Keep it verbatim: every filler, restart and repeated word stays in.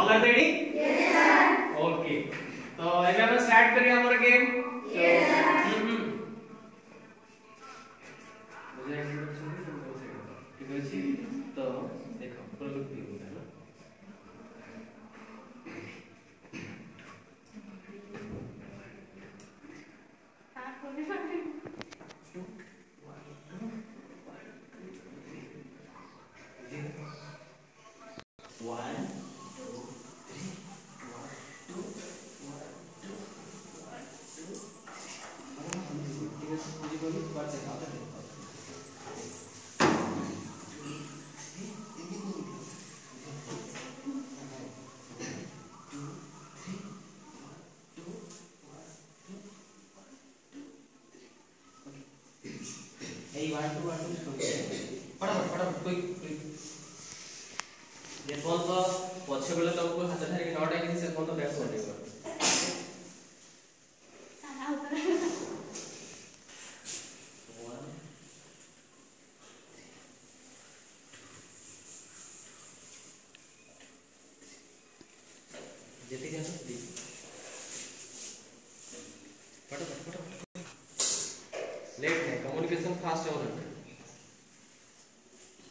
Are ready? Yes sir. Okay, तो एबे हम स्टार्ट करिए हमर गेम। Yes sir. हम्म मुझे इंट्रोडक्शन दे तुम से ठीक अछि। तो देखो प्रवृत्ति होता है ना, हां बोले बोले one two three one two one two one two ठीक है मुझे बोली बार से खाता है ए वन टू वन टू फटाफट फटाफट कोई कोई ये फोन तो पछे बेले तुमको हाथ धरि के नॉट आइ से फोन तो बैक कर देबो सारा उतर जेती जानो दी फटाफट फटाफट लेट है कम्युनिकेशन फास्ट हो रहा है।